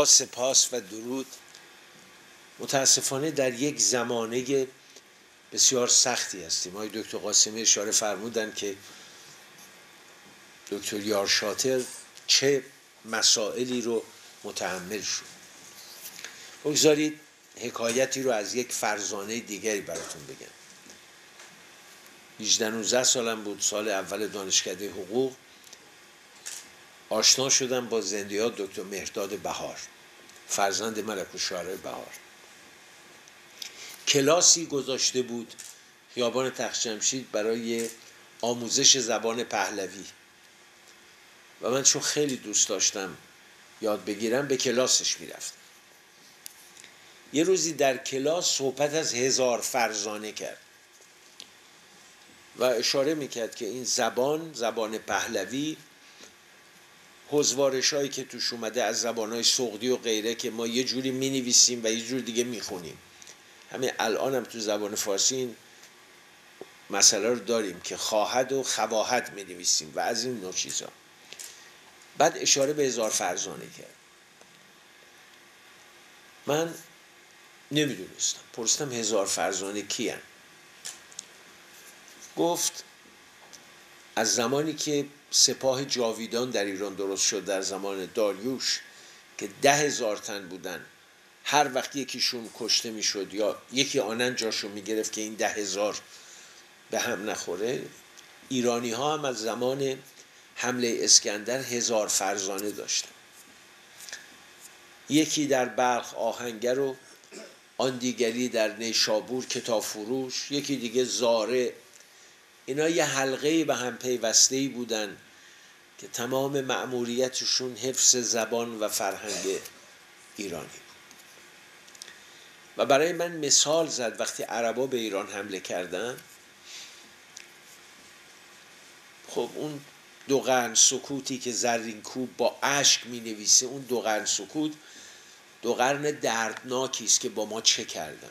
با سپاس و درود. متاسفانه در یک زمانه بسیار سختی هستیم. آقای دکتر قاسمی اشاره فرمودن که دکتر یارشاتر چه مسائلی رو متحمل شد. بگذارید حکایتی رو از یک فرزانه دیگری براتون بگم. 18-19 سالم بود، سال اول دانشکده حقوق. آشنا شدم با زندیات دکتر مهرداد بهار، فرزند ملک الشعرا بهار. کلاسی گذاشته بود خیابان تخت‌جمشید برای آموزش زبان پهلوی و من چون خیلی دوست داشتم یاد بگیرم به کلاسش میرفتم. یه روزی در کلاس صحبت از 1000 فرزانه کرد و اشاره میکرد که این زبان پهلوی، حضوارش‌هایی که توش اومده از زبان‌های سغدی و غیره که ما یه جوری می‌نویسیم و یه جور دیگه می‌خونیم. همین الان هم تو زبان فارسی این مسئله رو داریم که خواهد و خواهد می‌نویسیم و از این نوع چیزا. بعد اشاره به 1000 فرزانه کرد. من نمیدونستم، پرسیدم 1000 فرزانه کیان؟ گفت از زمانی که سپاه جاویدان در ایران درست شد در زمان داریوش که 10,000 تن بودن، هر وقت یکیشون کشته میشد یا یکی آنن جاشو میگرفت که این 10,000 به هم نخوره، ایرانی ها هم از زمان حمله اسکندر 1000 فرزانه داشتن. یکی در بلخ آهنگر و آن دیگری در نیشابور کتاب فروش، یکی دیگه زاره. اینا یه حلقه به هم پیوسته‌ای بودن که تمام مأموریتشون حفظ زبان و فرهنگ ایرانی بود. و برای من مثال زد وقتی عربا به ایران حمله کردن. خب اون 2 قرن سکوتی که زرینکوب با اشک می نویسه، اون 2 قرن سکوت 2 قرن دردناکی است که با ما چه کردن،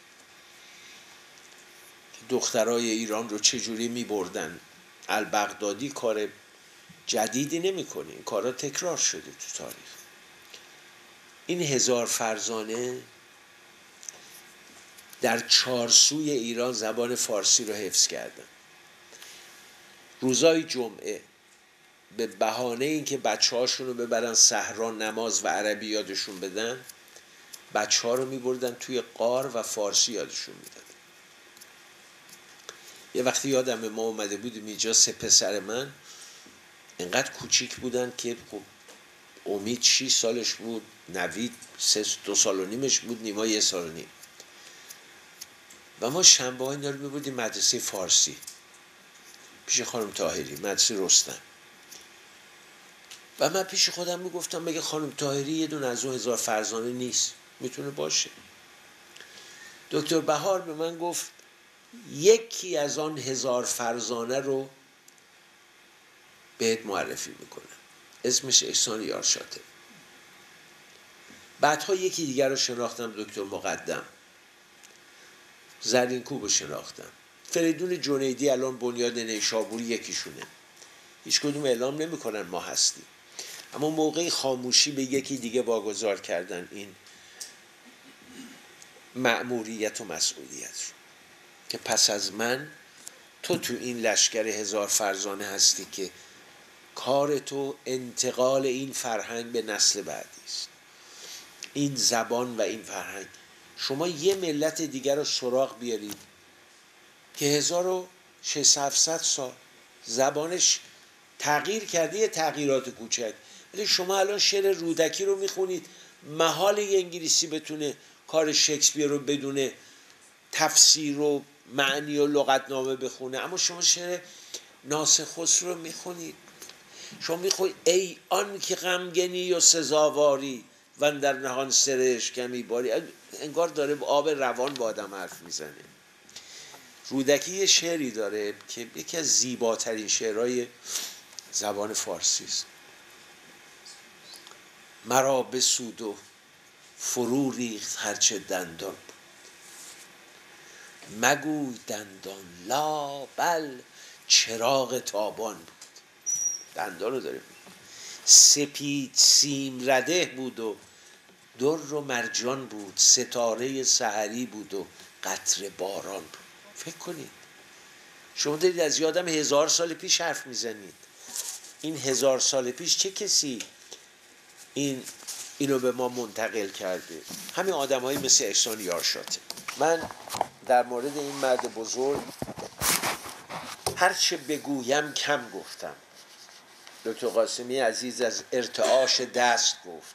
که دخترای ایران رو چجوری می بردن. البغدادی کار جدیدی نمی کنه، این کارا تکرار شده تو تاریخ. این 1000 فرزانه در 4 سوی ایران زبان فارسی رو حفظ کردن. روزای جمعه به بهانه اینکه بچه هاشون رو ببرن صحرا نماز و عربی یادشون بدن، بچه ها رو می بردن توی غار و فارسی یادشون میدن. یه وقتی یادم ما اومده بودیم اینجا، 3 پسر من اینقدر کوچیک بودن که خب امید 6 سالش بود، نوید 2 سال و نیمش بود، نیما 1 سال و نیم. و ما شنبه ها اینا رو میبردیم مدرسه فارسی پیش خانم طاهری، مدرسه رستم. و من پیش خودم میگفتم مگه خانم طاهری یه دونه از اون 1000 فرزانه نیست؟ میتونه باشه. دکتر بهار به من گفت یکی از آن 1000 فرزانه رو بهت معرفی میکنم، اسمش احسان یارشاتر. بعدها یکی دیگر رو شناختم، دکتر مقدم. زرینکوب رو شناختم. فریدون جنیدی الان بنیاد نیشابوری یکیشونه. هیچ کدوم اعلام نمیکنن ما هستیم، اما موقعی خاموشی به یکی دیگه واگذار کردن این مأموریت و مسئولیت رو که پس از من تو این لشکر 1000 فرزانه هستی که کار تو انتقال این فرهنگ به نسل بعدی است. این زبان و این فرهنگ، شما یه ملت دیگر رو سراغ بیارید که 1600 سال زبانش تغییر کرده، یه تغییرات کوچک، ولی شما الان شعر رودکی رو میخونید، محال یه انگلیسی بتونه کار شکسپیر رو بدون تفسیر و معنی و لغتنامه بخونه. اما شما شعر ناصر خسرو رو میخونید، شما میخونید ای آن که غمگنی و سزاواری و در نهان سرش کمی باری، انگار داره به آب روان با آدم حرف میزنه. رودکی یه شعری داره که یکی از زیباترین شعرهای زبان فارسی است. مرا بسود و فرو ریخت هرچه دندان بود، مگوی دندان لا بل چراغ تابان بود. دندان رو داره. سپید سیم رده بود و در و مرجان بود، ستاره سحری بود و قطره باران بود. فکر کنید شما دارید از یادم 1000 سال پیش حرف میزنید. این 1000 سال پیش چه کسی اینو به ما منتقل کرده؟ همین آدمایی مثل احسان یارشاته. من در مورد این مرد بزرگ هرچه بگویم کم گفتم. دکتر قاسمی عزیز از ارتعاش دست گفت.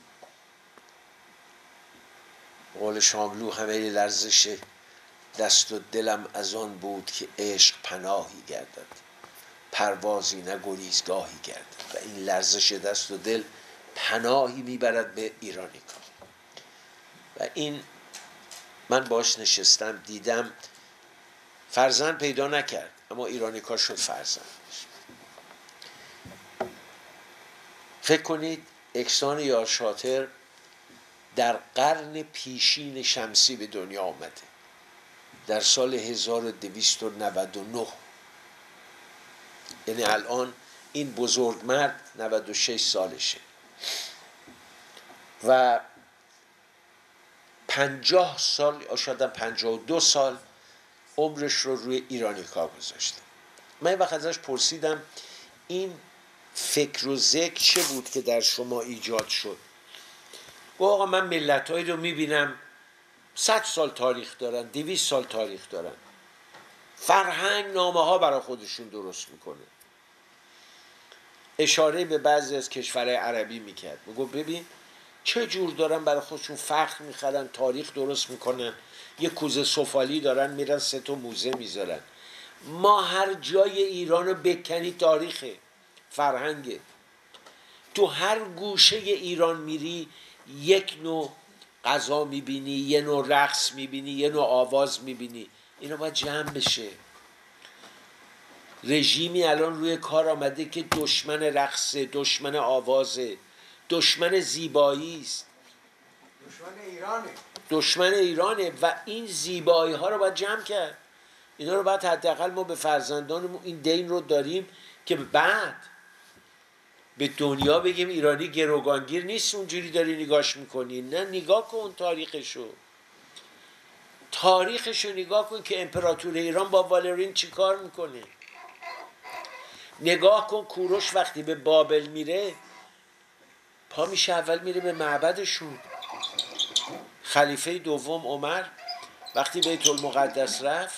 قول شاملو همه لرزش دست و دلم از آن بود که عشق پناهی گردد، پروازی نه گریزگاهی گردد. و این لرزش دست و دل پناهی میبرد به ایرانیکا. و این من باش نشستم دیدم فرزند پیدا نکرد، اما ایرانیکا شد فرزند. فکر کنید احسان یارشاتر در قرن پیشین شمسی به دنیا آمده، در سال 1299. یعنی الان این بزرگ مرد 96 سالشه و 50 سال یا شاید 52 سال عمرش رو روی ایرانیکا گذاشته. من وقت ازش پرسیدم این فکر و ذکر چه بود که در شما ایجاد شد؟ گفت آقا من ملت‌هایی رو میبینم 100 سال تاریخ دارن، 200 سال تاریخ دارن، فرهنگ نامه ها برای خودشون درست میکنه. اشاره به بعضی از کشورهای عربی میکرد، میگفت ببین چه جور دارن برای خودشون فخر میخرن، تاریخ درست میکنن، یه کوزه سفالی دارن میرن 3 تا موزه میذارن. ما هر جای ایران رو بکنی تاریخه، فرهنگه. تو هر گوشه ایران میری یک نوع غذا میبینی، یه نوع رقص میبینی، یه نوع آواز میبینی. اینا باید جمع بشه. رژیمی الان روی کار آمده که دشمن رقصه، دشمن آوازه، دشمن زیبایی است، دشمن ایرانه و این زیبایی ها رو باید جمع کرد. اینا رو باید حداقل ما به فرزندانمون این دین رو داریم که بعد به دنیا بگیم ایرانی گروگانگیر نیست اونجوری داری نگاش میکنی. نه، نگاه کن تاریخشو نگاه کن که امپراتور ایران با والرین چی کار میکنه. نگاه کن کوروش وقتی به بابل میره پا میشه اول میره به معبدشون. خلیفه دوم عمر وقتی بیت المقدس رفت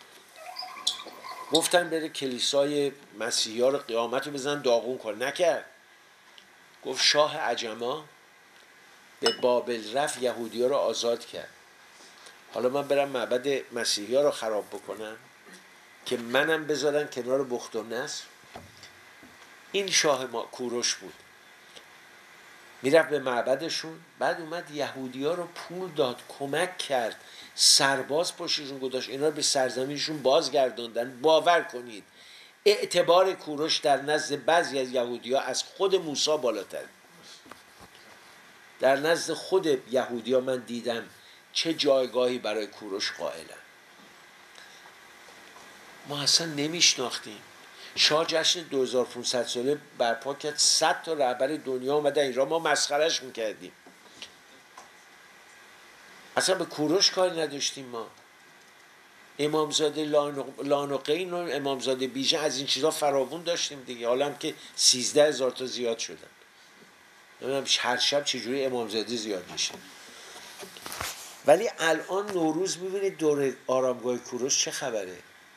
گفتن بره کلیسای مسیحی ها رو قیامت رو بزن داغون کن، نکرد. گفت شاه عجما به بابل رفت یهودی ها رو آزاد کرد، حالا من برم معبد مسیحی ها رو خراب بکنم که منم بذارن کنار بخت و نصر. این شاه ما کوروش بود، میرفت به معبدشون، بعد اومد یهودی ها رو پول داد، کمک کرد، سرباز پشتشون گذاشت، اینا رو به سرزمینشون بازگردوندن. باور کنید اعتبار کوروش در نزد بعضی از یهودی ها از خود موسی بالاتر. در نزد خود یهودی ها من دیدم چه جایگاهی برای کوروش قائلن. ما اصلا نمیشناختیم. شاه جشن 2500 ساله برپا کرد، 100 تا رهبر دنیا اومدن ایران، ما مسخرش میکردیم. اصلا به کوروش کاری نداشتیم. ما امامزاده لانقین و امامزاده بیژن از این چیزا فراوون داشتیم دیگه. حالا هم که 13000 تا زیاد شدن. نمیدونم هر شب چجوری امامزاده زیاد میشه. ولی الان نوروز میبینید دور آرامگاه کوروش چه خبره.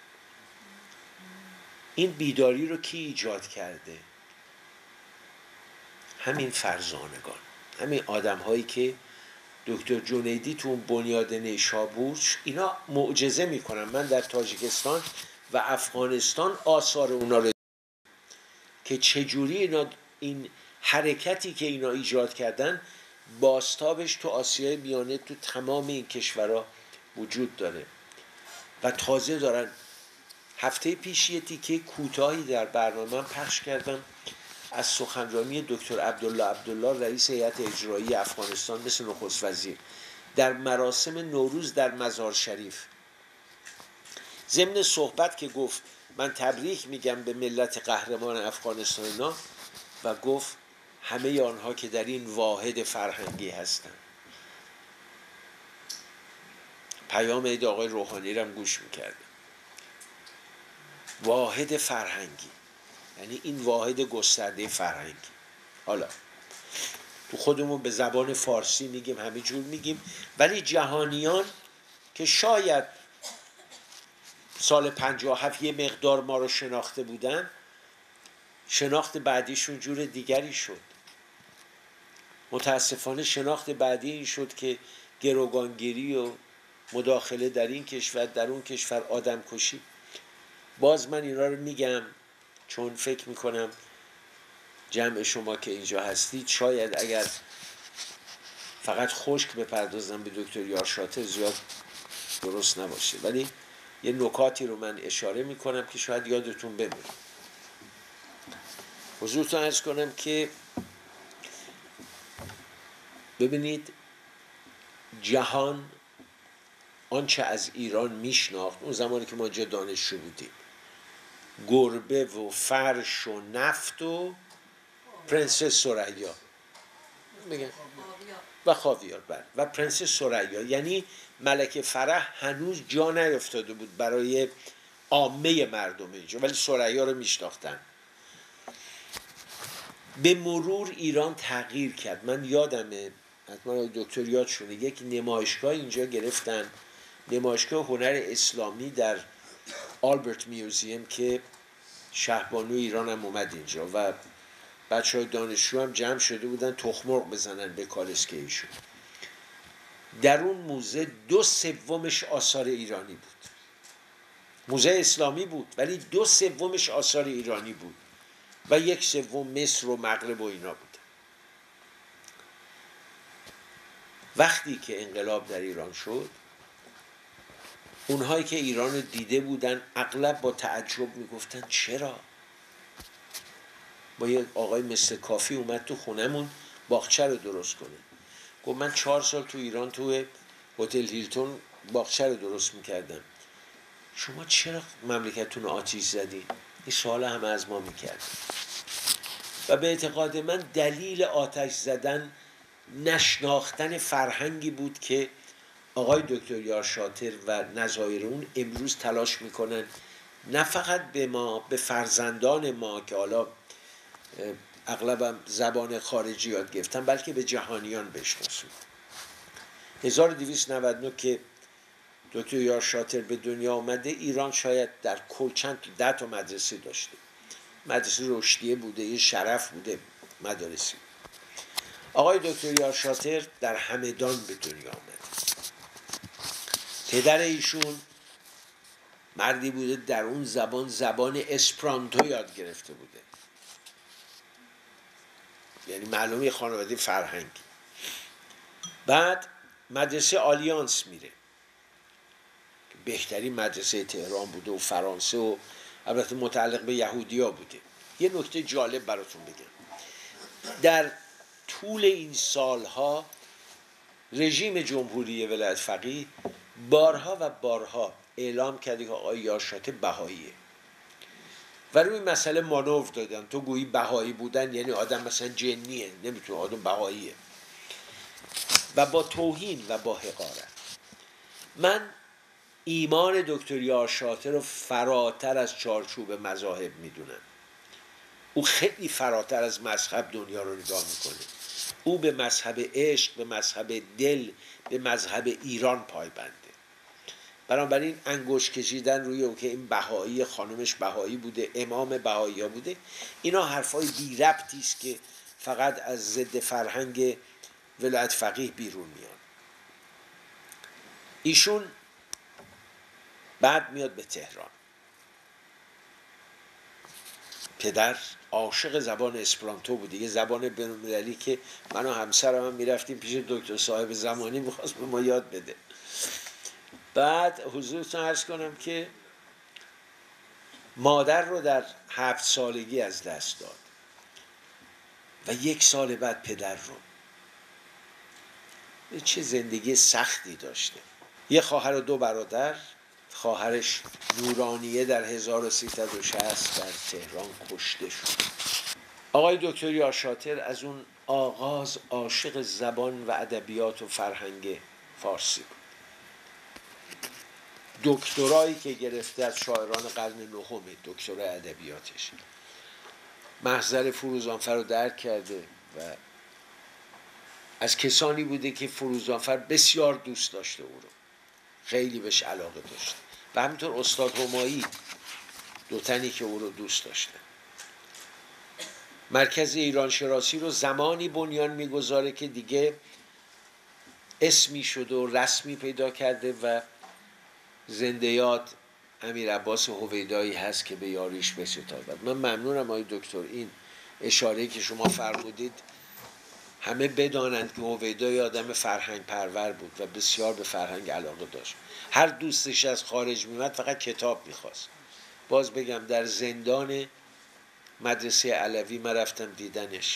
این بیداری رو کی ایجاد کرده؟ همین فرزانگان، همین آدم هایی که دکتر جنیدی تو اون بنیاد نیشابور اینا معجزه میکنن. من در تاجیکستان و افغانستان آثار اونا رو که چجوری اینا این حرکتی که اینا ایجاد کردن بازتابش تو آسیای میانه تو تمام این کشورها وجود داره و تازه دارن. هفته پیش یه تیکه کوتاهی در برنامه من پخش کردم از سخنرانی دکتر عبدالله رئیس هیئت اجرایی افغانستان مثل نخست وزیر در مراسم نوروز در مزار شریف. ضمن صحبت که گفت من تبریک میگم به ملت قهرمان افغانستان اینا و گفت همه آنها که در این واحد فرهنگی هستند. پیام عید آقای روحانی رو هم گوش میکردم. واحد فرهنگی یعنی این واحد گسترده فرهنگی. حالا تو خودمون به زبان فارسی میگیم، همه جور میگیم، ولی جهانیان که شاید سال 57 یه مقدار ما رو شناخته بودن، شناخت بعدیشون جور دیگری شد. متاسفانه شناخت بعدی این شد که گروگانگیری و مداخله در این کشور در اون کشور، آدم کشی. باز من اینا رو میگم چون فکر میکنم جمع شما که اینجا هستید شاید اگر فقط خشک بپردازم به دکتر یارشاتر زیاد درست نباشه، ولی یه نکاتی رو من اشاره میکنم که شاید یادتون بمونه. حضورتون عرض کنم که ببینید جهان آنچه از ایران میشناخت اون زمانی که ما جا دانشجو بودیم، گربه و فرش و نفت و پرنسس ثریا میگن و خاویار بر و پرنسس ثریا، یعنی ملکه فرح هنوز جا نیفتاده بود برای عامه مردم اینجا، ولی ثریا رو میشناختن. به مرور ایران تغییر کرد. من یادمه حتما دکتر یادشونه یک نمایشگاه اینجا گرفتن، نمایشگاه هنر اسلامی در آلبرت میوزیم که شهبانو ایران هم اومد اینجا و بچه‌های دانشجو هم جمع شده بودن تخمرغ بزنن به کالسکه ایشون. در اون موزه 2/3 آثار ایرانی بود. موزه اسلامی بود ولی 2/3 آثار ایرانی بود و 1/3 مصر و مغرب و اینا بود. وقتی که انقلاب در ایران شد، اونهایی که ایران دیده بودن اغلب با تعجب میگفتن چرا؟ با یک آقای مثل کافی اومد تو خونمون باغچه رو درست کنه. گفت من 4 سال تو ایران تو هتل هیلتون باغچه رو درست میکردم، شما چرا مملکتتون آتیش زدین؟ این سوال همه از ما میکرد و به اعتقاد من دلیل آتش زدن نشناختن فرهنگی بود که آقای دکتر یارشاتر و نظایر اون امروز تلاش میکنن نه فقط به ما، به فرزندان ما که حالا اغلبم زبان خارجی یاد گرفتن، بلکه به جهانیان بشناسون. 1299 که دکتر یارشاتر به دنیا آمده، ایران شاید در کل 10 تا مدرسه داشته. مدرسه رشدیه بوده، یه شرف بوده مدارسی. آقای دکتر یارشاتر در همدان به دنیا آمده. پدر ایشون مردی بوده در اون زبان اسپرانتو یاد گرفته بوده، یعنی معلومه خانواده فرهنگی. بعد مدرسه آلیانس میره، بهترین مدرسه تهران بوده و فرانسه و البته متعلق به یهودیا بوده. یه نکته جالب براتون بگم، در طول این سالها رژیم جمهوری ولایت فقیه بارها و بارها اعلام کرده که آقای یارشاتر بهاییه و روی مسئله مانور دادن. تو گویی بهایی بودن یعنی آدم مثلا جنیه، نمیتونه، آدم بهاییه و با توهین و با حقارت. من ایمان دکتر یارشاتر رو فراتر از چارچوب مذاهب میدونم. او خیلی فراتر از مذهب دنیا رو نگاه میکنه. او به مذهب عشق، به مذهب دل، به مذهب ایران پایبنده. بنابراین انگشت کشیدن روی او که این بهایی، خانمش بهایی بوده، امام بهایی ها بوده، اینا حرفای بی ربطی است که فقط از ضد فرهنگ ولایت فقیه بیرون میاد. ایشون بعد میاد به تهران. پدر عاشق زبان اسپرانتو بود، یه زبان بین‌المللی که من و همسرم هم میرفتیم پیش دکتر صاحب زمانی، میخواست به ما یاد بده. بعد حضورتون عرض کنم که مادر رو در 7 سالگی از دست داد و 1 سال بعد پدر رو. چه زندگی سختی داشته. یه خواهر و 2 برادر. خواهرش نورانیه در 1360 در تهران کشته شد. آقای دکتر یارشاتر از اون آغاز عاشق زبان و ادبیات و فرهنگ فارسی بود. دکترایی که گرفته از شاعران قرن نهم، دکترای ادبیاتش، محضر فروزانفر رو درک کرده و از کسانی بوده که فروزانفر بسیار دوست داشته، او رو خیلی بهش علاقه داشته و همینطور استاد همایی، دو تنی که او رو دوست داشته. مرکز ایران شناسی رو زمانی بنیان میگذاره که دیگه اسمی شده و رسمی پیدا کرده و زنده یاد امیر عباس هویدایی هست که به یاریش بستاند. من ممنونم آقای دکتر این اشاره که شما فرمودید همه بدانند که هویدایی آدم فرهنگ پرور بود و بسیار به فرهنگ علاقه داشت. هر دوستش از خارج میمد فقط کتاب میخواست. باز بگم در زندان مدرسه علوی من رفتم دیدنش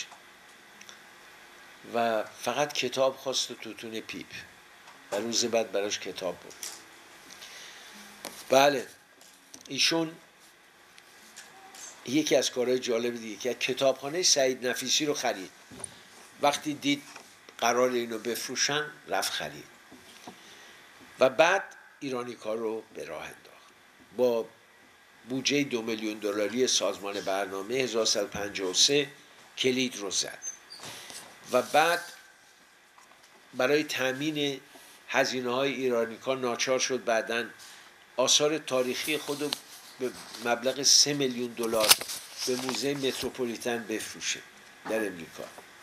و فقط کتاب خواست و توتون پیپ و روز بعد براش کتاب بود. بله، ایشون یکی از کارهای جالب دیگه که کتابخانه سعید نفیسی رو خرید. وقتی دید قرار اینو بفروشن رفت خرید و بعد ایرانیکا رو به راه انداخت. با بودجه 2 میلیون دلاری سازمان برنامه 1353 کلید رو زد و بعد برای تامین هزینه‌های ایرانیکا ناچار شد بعداً آثار تاریخی خود رو به مبلغ 3 میلیون دلار به موزه متروپولیتن بفروشه در امریکا.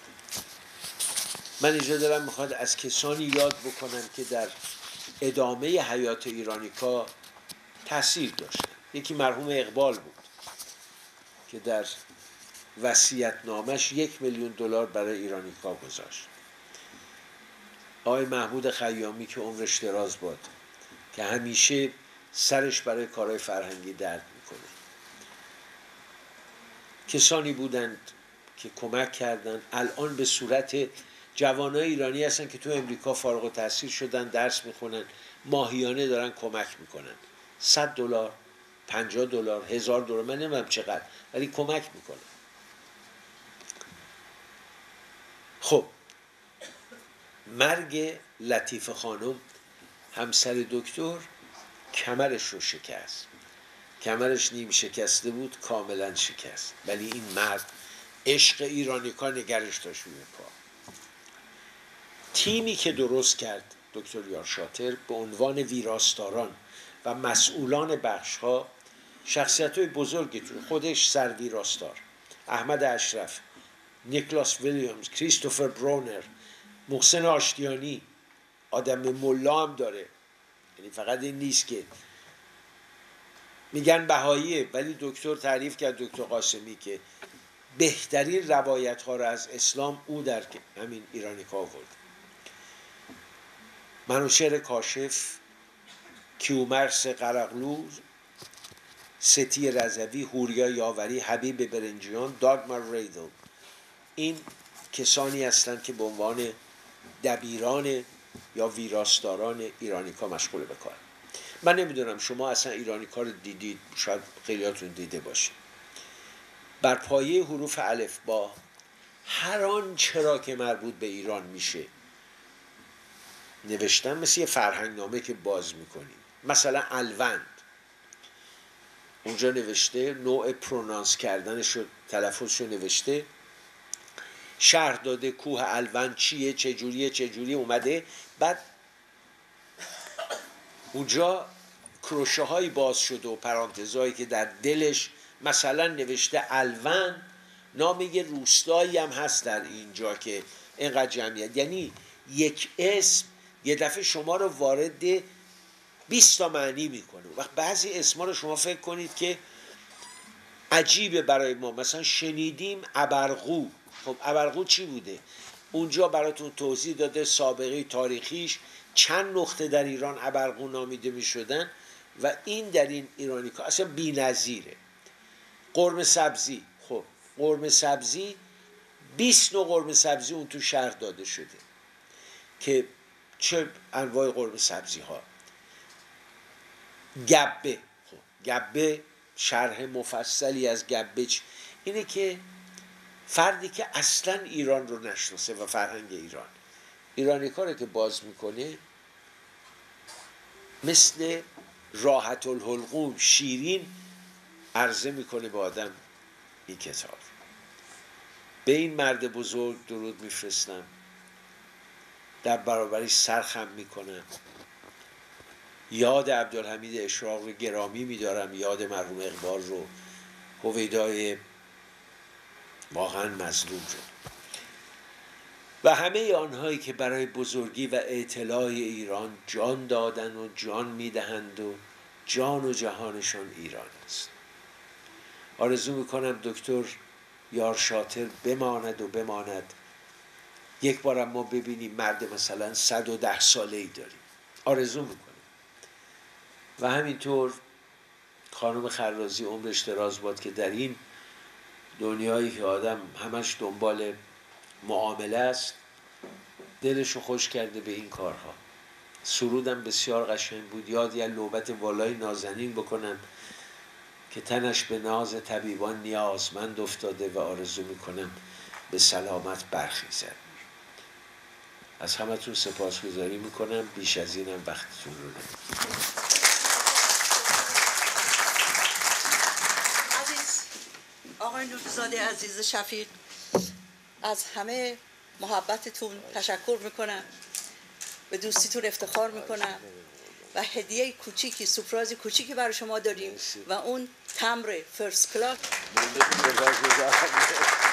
من اینجا دارم میخواد از کسانی یاد بکنم که در ادامه حیات ایرانیکا تأثیر داشتن. یکی مرحوم اقبال بود که در وصیت‌نامش 1 میلیون دلار برای ایرانیکا گذاشت. آقای محمود خیامی که عمرش دراز باد که همیشه سرش برای کارهای فرهنگی درد میکنه. کسانی بودند که کمک کردند. الان به صورت جوانای ایرانی هستن که تو امریکا فارغ التحصیل شدن، درس میخونن، ماهیانه دارن کمک میکنن. $100 $50 $1000 من نمیدونم چقدر، ولی کمک میکنن. خب مرگ لطیفه خانم همسر دکتر کمرش رو شکست. کمرش نیم شکسته بود، کاملا شکست، ولی این مرد عشق ایرانیکا نگرش داشت روی پا. تیمی که درست کرد دکتر یارشاتر به عنوان ویراستاران و مسئولان بخش‌ها شخصیت‌های بزرگی تو خودش، سر ویراستار احمد اشرف، نیکلاس ویلیامز، کریستوفر برونر، محسن آشتیانی، آدم ملا هم داره، یعنی فقط این نیست که میگن بهاییه، ولی دکتر تعریف کرد، دکتر قاسمی، که بهترین روایت ها را از اسلام او در همین ایرانیکا آورد. منوشهر کاشف، کیومرث قرقلو، ستی رضوی، هوریا یاوری، حبیب برنجیان، داگمار ریدل، این کسانی هستند که به عنوان دبیران یا ویراستاران ایرانیکا مشغول به کار. من نمیدونم شما اصلا ایرانیکا رو دیدید، شاید خیلیاتون دیده باشید. بر پایه حروف الف با هر آنچه را که مربوط به ایران میشه نوشتن، مثل یه فرهنگنامه که باز میکنیم. مثلا الوند اونجا نوشته، نوع پرونانس کردنش رو، تلفظش رو نوشته، شرح داده کوه الوند چیه، چجوریه اومده. بعد اونجا کروشه هایی باز شده و پرانتزهایی که در دلش مثلا نوشته الوند نام یه روستایی هم هست در اینجا که اینقدر جمعیت، یعنی یک اسم یه دفعه شما رو وارد 20 تا معنی میکنه. وقت بعضی اسما رو شما فکر کنید که عجیبه برای ما، مثلا شنیدیم ابرقو. خب ابرقو چی بوده؟ اونجا براتون توضیح داده سابقه تاریخیش، چند نقطه در ایران ابرقو نامیده میشدن و این در این ایرانیکا اصلا بی‌نظیره. قرمه سبزی، خب قرمه سبزی 20 نوع قرمه سبزی اون تو شرح داده شده که چه انواع قرمه سبزی ها. گبه، خب گبه شرح مفصلی از گبه اینه که فردی که اصلا ایران رو نشناسه و فرهنگ ایرانی کاری که باز میکنه مثل راحت الحلقوم شیرین عرضه میکنه به آدم این کتاب. به این مرد بزرگ درود میفرستم، در برابرش سرخم میکنم، یاد عبدالحمید اشراق رو گرامی میدارم، یاد مرحوم اقبال رو، هویدای واقعا مظلوم شد و همه آنهایی که برای بزرگی و اطلاع ایران جان دادن و جان میدهند و جان و جهانشان ایران است. آرزو میکنم دکتر یار شاطر بماند و بماند، یک بارم ما ببینیم مرد مثلا 110 ساله ای داریم، آرزو میکنم. و همینطور خانم خرازی عمرش دراز باد که در این دنیایی که آدم همش دنبال معامله است دلشو خوش کرده به این کارها. سرودم بسیار قشنگ بود، یاد یه نوبت والای نازنین بکنم که تنش به ناز طبیبان نیازمند افتاده و آرزو میکنم به سلامت برخیزد. از همتون سپاسگزاری میکنم، بیش از اینم وقتتون رو نمیگیرم. آقای نوری‌زاده عزیز شفیق، از همه محبتتون تشکر میکنم، به دوستیتون افتخار میکنم و هدیه کوچیکی، سورپرایز کوچیکی برای شما داریم و اون تمبر فرست کلاس